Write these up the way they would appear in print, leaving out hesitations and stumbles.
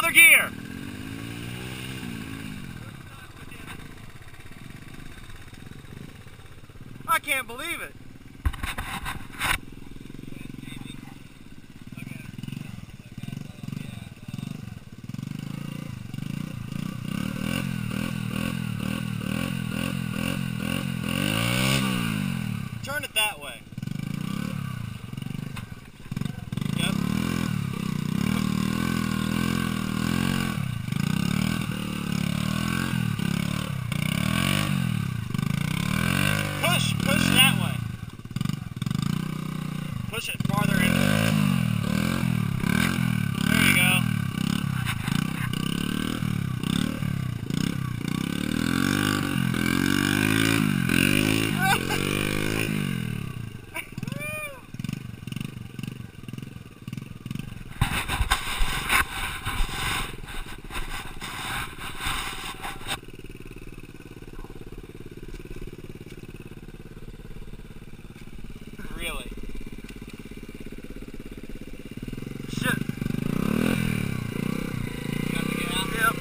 other gear. I can't believe it. Turn it that way. Yep. Push that way. Push it farther in. There you go. Really? Shit. You got to get out? Yep.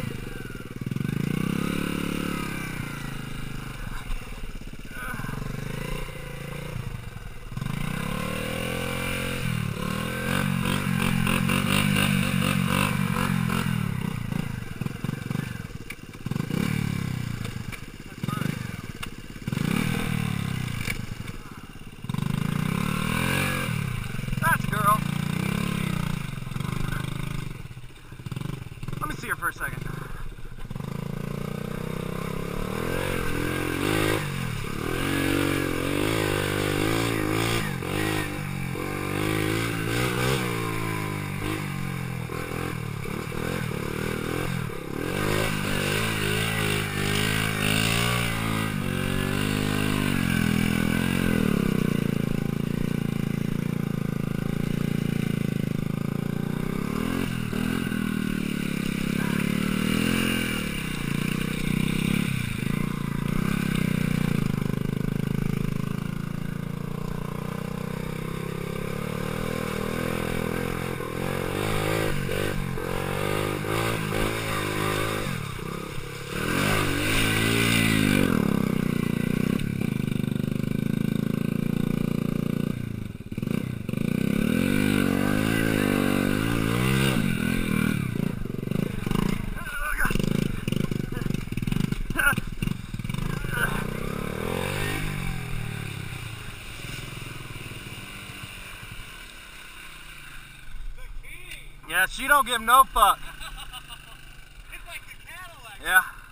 Let me see her for a second. Yeah, she don't give no fuck. It's like the Cadillac. Yeah.